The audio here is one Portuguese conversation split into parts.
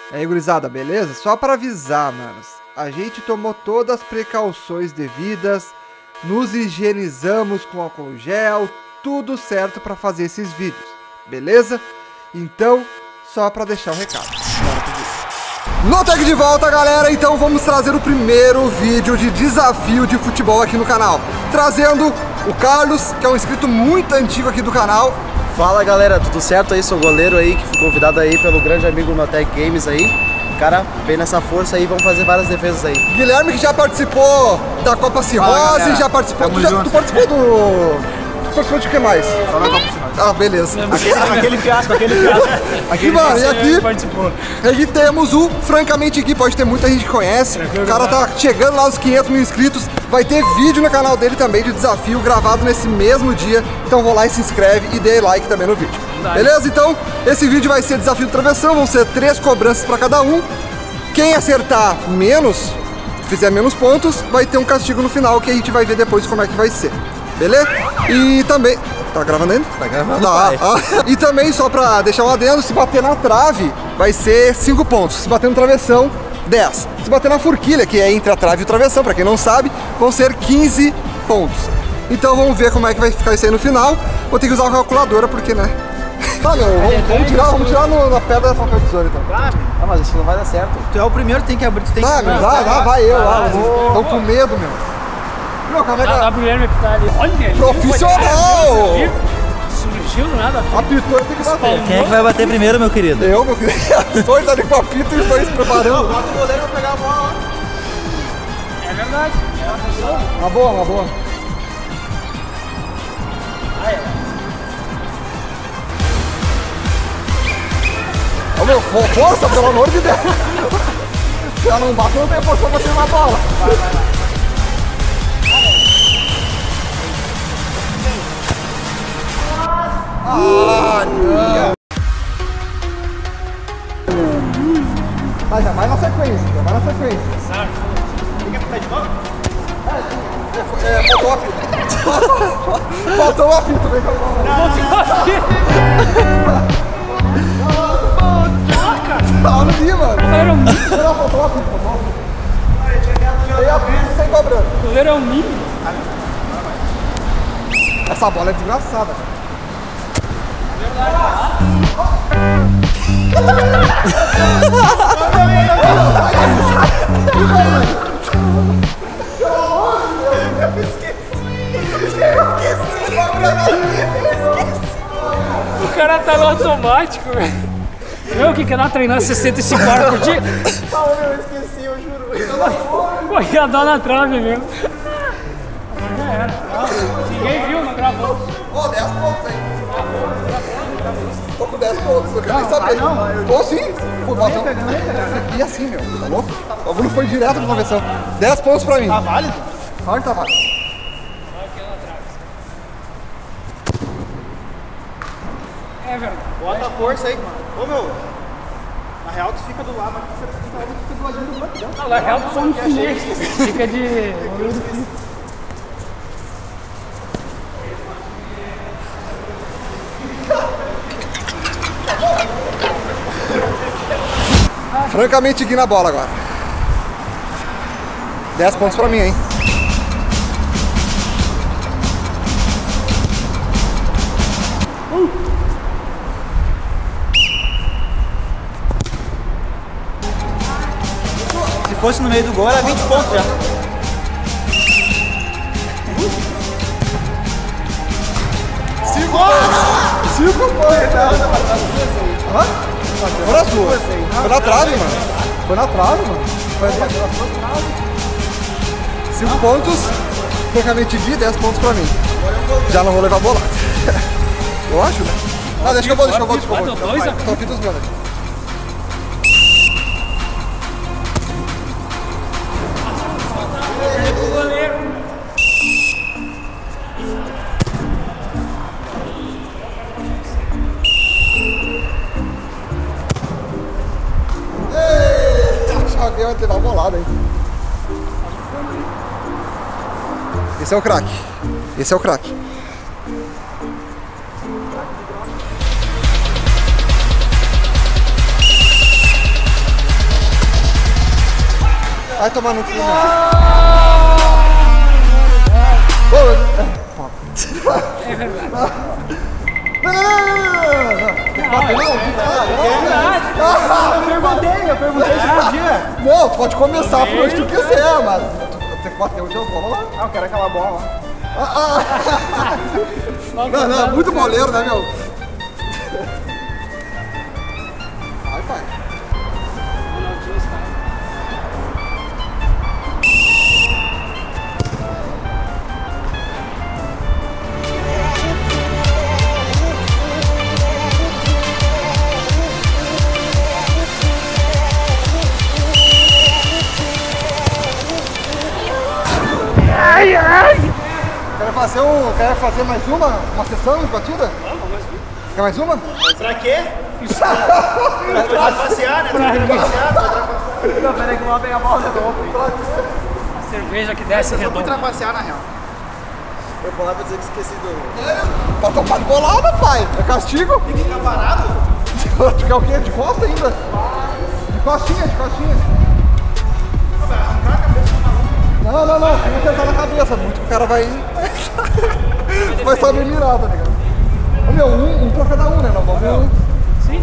E aí, gurizada, beleza? Só para avisar, manos, a gente tomou todas as precauções devidas, nos higienizamos com álcool gel, tudo certo para fazer esses vídeos, beleza? Então, só para deixar o recado. No tag de volta, galera, então vamos trazer o primeiro vídeo de desafio de futebol aqui no canal, trazendo o Carlos, que é um inscrito muito antigo aqui do canal. Fala, galera, tudo certo aí? Sou o goleiro aí, que fui convidado aí pelo grande amigo Notec Games aí. O cara vem nessa força aí, vamos fazer várias defesas aí. Guilherme, que já participou da Copa Cirrose, já participou... Tu participou do... Tu participou de que mais? Só na Copa Cirrose. Ah, beleza. Aquele fiasco. E, mano, e aqui participou. Aqui temos o Francamente Gui, pode ter muita gente que conhece. O cara tá chegando lá aos 500 mil inscritos. Vai ter vídeo no canal dele também de desafio, gravado nesse mesmo dia. Então vou lá e se inscreve e dê like também no vídeo. Beleza? Então, esse vídeo vai ser desafio de travessão, vão ser 3 cobranças pra cada um. Quem acertar menos, fizer menos pontos, vai ter um castigo no final, que a gente vai ver depois como é que vai ser. Beleza? E também... Tá gravando ainda? Tá gravando, tá. E também, só pra deixar um adendo, se bater na trave, vai ser 5 pontos. Se bater no travessão, 10. Se bater na forquilha, que é entre a trave e o travessão, pra quem não sabe, vão ser 15 pontos. Então vamos ver como é que vai ficar isso aí no final. Vou ter que usar a calculadora, porque, né? Tá, meu, vamos tirar na pedra da papel tesoura, então. Ah, mas isso não vai dar certo. Tu é o primeiro, tem que abrir, tu tem que... Tá, meu, vai eu lá. Tô com medo, meu. Meu, como é que... Dá pro Guilherme apitar ali. Olha, profissional! Surgiu do nada. Apitou, eu tenho que bater. Quem é que vai bater primeiro, meu querido? Eu, meu querido. Os dois ali com o apito e os dois preparando. Bota o goleiro pra pegar a bola. É verdade. É uma função. Uma boa. Ô, meu, força, pelo amor de Deus. Se ela não bate, eu não tenho força pra tirar uma bola. Vai. Ah, não. Mas já vai na sequência, Certo. Tem que apitar de novo? Faltou o apito. Faltou o apito, vem com a bola. Não vi, mano. Não, faltou o apito, Tem apito sem cobrando. O goleiro é um mínimo. Essa bola é desgraçada, cara. O cara tá no automático, velho. Eu que quero treinar 65 horas por dia. Eu esqueci, eu juro. Pô, ia dar na trave mesmo. Ninguém viu, não gravou. Ô, 10 pontos aí. Tô com 10 pontos, eu quero nem saber. Tô sim. Pô, e assim, meu, tá louco? O bagulho foi direto pra convenção. 10 pontos pra mim. Tá válido? Claro que tá válido. É verdade. Bota a força aí, mano. Ô, meu. Na real, tu fica do lado, mas tu fica do ladinho do banco. Não, na real, tu só um chinês. Fica de... Francamente Gui na bola agora. 10 pontos pra mim, hein? Se fosse no meio do gol, era 20 pontos já. Cinco pontos! Hã? Foi na sua. Foi na trave, mano. Foi na trave, mano. Foi na trave. 5 pontos. Francamente Gui, 10 pontos pra mim. Já não vou levar bolada. Eu acho, né? Ah, deixa que eu vou. Tô aqui dos meus aqui. Alguém vai levar bolada, hein? Esse é o craque. Esse é o craque. Vai tomar no cu, meu. É verdade. Não. Bater não? Eu perguntei se podia. Não, pode começar por onde tu quiser, mas tem que bater onde eu vou lá. Ah, eu quero aquela bola. Não, muito boleiro, né, meu? Vai, pai. Quer fazer mais uma sessão de batida? Vamos, mais uma. Quer mais uma? Pra quê? Pra passear, né? Pra passear. Não, peraí que eu vou pegar a bola de novo. A cerveja que desce redonda. Eu vou trapacear, na real. Eu vou lá pra dizer que esqueci do... Tá tomando bolada, pai. É castigo? Tem que ficar parado? Tu quer o quê? De costa ainda? De costinha. Vai arrancar a cabeça do maluco. Não. Tem que acertar na cabeça. Muito que o cara vai... vai saber mirar, tá ligado? Ô, meu, um pra cada um, né? Não vamos... Sim.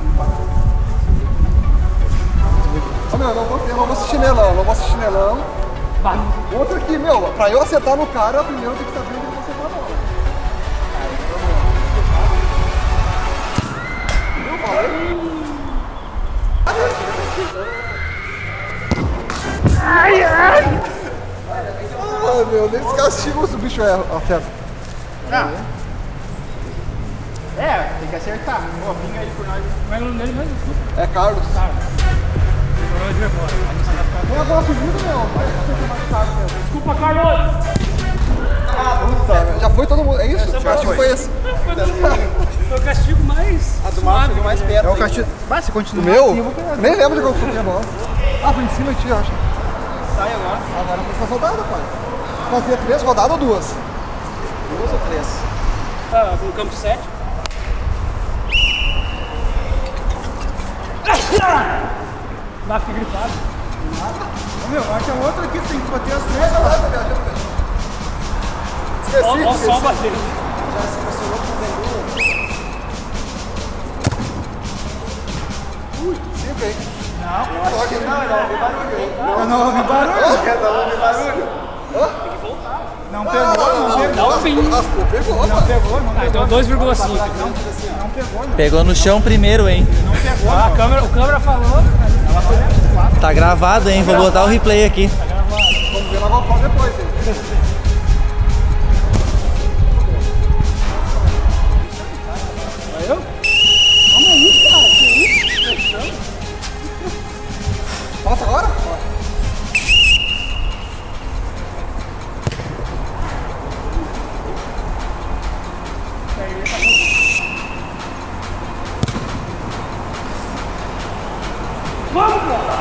Ô, meu, eu não vou assistir chinelão. Outro aqui, meu, pra eu acertar no cara, primeiro tem que saber onde eu vou acertar a bola. Eu falei? Ai! Ai, meu, nem se castiga se o bicho acerta. Tem que acertar. Pô, pinga aí por nós. Mas o nome dele mesmo. É Carlos. Não agora subindo, meu. Desculpa, Carlos. Puta, já foi todo mundo. É isso? O castigo foi esse. Foi o castigo mais. A do mal chegou mais perto. É o castigo. Vai, se continua. O meu? Nem lembro de como foi a bola. Ah, foi em cima de ti, eu acho. Sai agora. Agora foi essa rodada, pai. Fazia 3 rodadas ou 2? 2 ou 3? No campo 7. Vai ficar gripado. Meu, acho que é outro aqui, tem que bater as três. Esqueci. Olha só o bater. Sempre, hein? Eu não ouvi barulho. Não pegou. Dá um fim. Pegou, Não pegou. Então 2,5. Não pegou, não. Pegou no chão primeiro, hein? Não pegou. O câmera falou. Tá gravado, hein? Vou botar o replay aqui. Vamos ver na GoPro depois, hein? Valeu? Calma aí, cara. Que isso? Posso agora? Vamos, cara!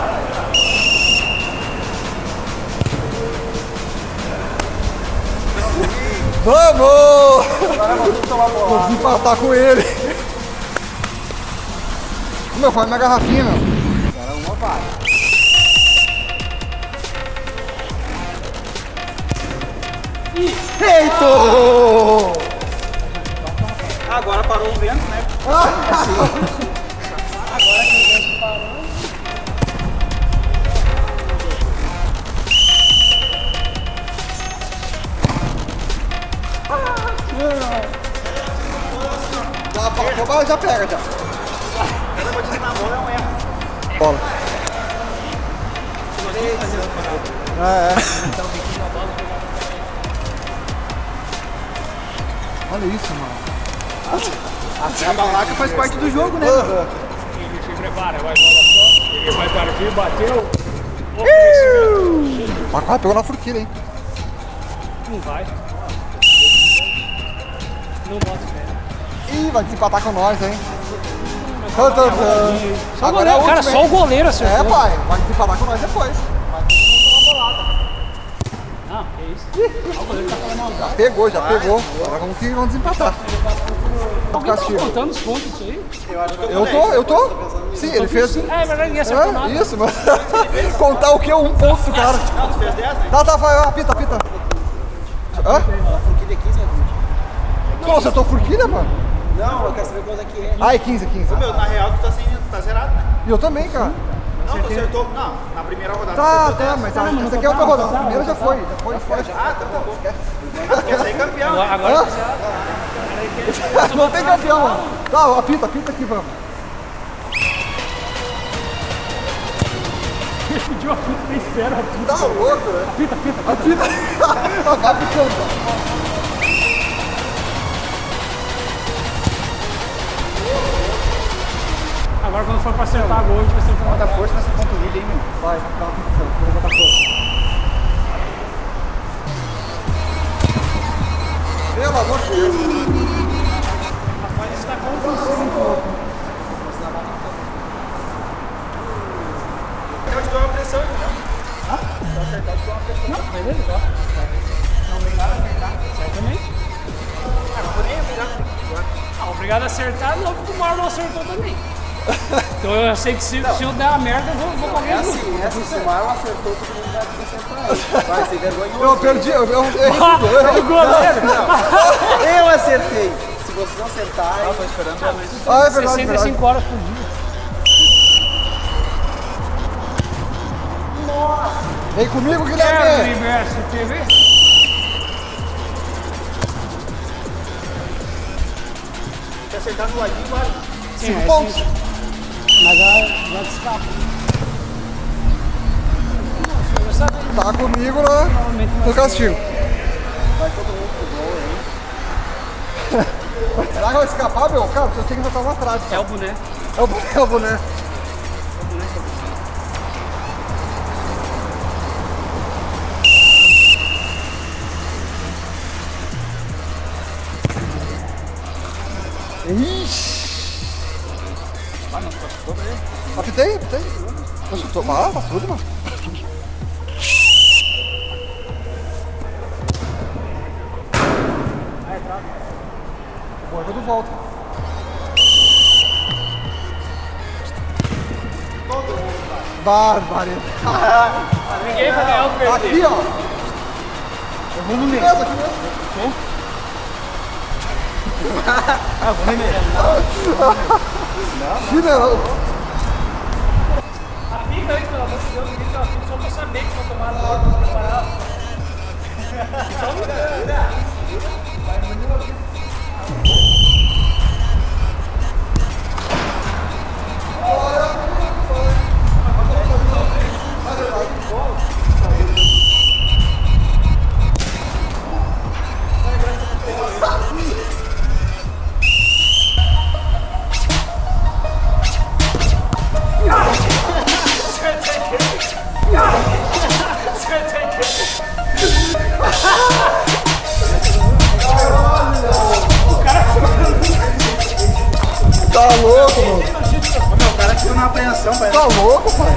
Vamos! Vou desempatar com ele. Meu, foi minha garrafinha, meu. Agora uma vai. Feito! Agora parou o vento, né? Já pega, já. Cada batida na bola é um erro. Bola. Olha isso, mano. A balaca faz parte do jogo, né? Ele se prepara, vai bola só. Ele vai partir, bateu. Mas quase pegou na forquilha, hein? Não vai. Não bota fé. Ih, vai desempatar com nós, hein? Só o goleiro, cara, só o goleiro acertou. É, pai, vai desempatar com nós depois. Não, que O goleiro tá falando maldade. Pegou, já pegou. Agora vamos desempatar. Alguém tá contando os pontos disso aí? Eu tô. Sim, ele fez. É verdade, ninguém acertou nada. Isso, mas. Contar o que? Um ponto do cara. Tu fez 10, né? Tá, vai, apita. Hã? Forquilha 15 é 20. Pô, você acertou forquilha, mano? Não, eu quero saber quanto é que é. Ah, é 15. Meu, na real tu tá zerado, né? E eu também, cara. Não, tu acertou. Não, na primeira rodada tu Tá, acertou 10. mas essa aqui é outra rodada. A primeira já foi. Ah, tá bom. Quer sair campeão, né? Agora Não tem campeão, mano. Tá, apita aqui, vamos. pediu a pita, espera. Tá louco, né? Apita. Vai apitando. Agora quando for pra acertar a gol, a gente vai ser Bota força nessa panturrilha aí, meu. Vai apitando. Vou botar força. Pelo amor de Deus. Rapaz, isso tá confuso. Eu te dou uma pressão, entendeu? Não, beleza, ó. Não, obrigado. Certamente. Ah, não vou nem virar. Obrigado a acertar, não, porque o Marlon acertou também. Então eu sei que se eu der uma merda, eu vou correr. É assim, se o Marlon acertou, todo mundo vai acertar. Vai ser vergonhoso. Eu perdi, eu errei. O goleiro! Eu acertei. Se vocês não acertarem... Eu tô esperando a luz. Ah, é verdade, 65 horas por dia. Vem comigo, Quero Guilherme. universo TV. Se acertar no ladinho, vale. 5 pontos. Mas já escapa. Tá comigo no castigo. Vai todo mundo pro gol, hein? Será que vai escapar, meu? Cara, eu tenho que botar uma atrás. É o boné. É o boné. Ixi. Apitei. Ah, tá tudo, mano. Boa, tudo volta. Barbaridade. Ninguém vai ganhar o perder. Aqui, ó. Eu vou no meio. Aqui mesmo. Vou no meio. Chinelão. Fica aí, pelo amor de Deus, ninguém tá só pra saber que vou tomar na hora de preparar. Só Tá louco, mano. Meu, o cara ficou numa apreensão, velho. Tá louco, pai.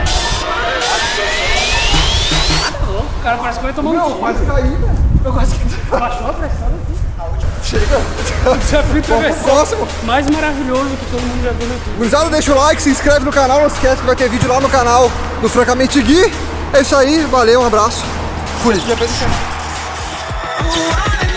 o cara parece que vai tomar um Meu, tiro. quase caí, velho. Eu quase que baixou a pressão aqui. Chega. O desafio Vamos pro próximo. mais maravilhoso que todo mundo já viu no YouTube. Gurizada, deixa o like, se inscreve no canal. Não esquece que vai ter vídeo lá no canal do Francamente Gui. É isso aí, valeu, um abraço. Fui.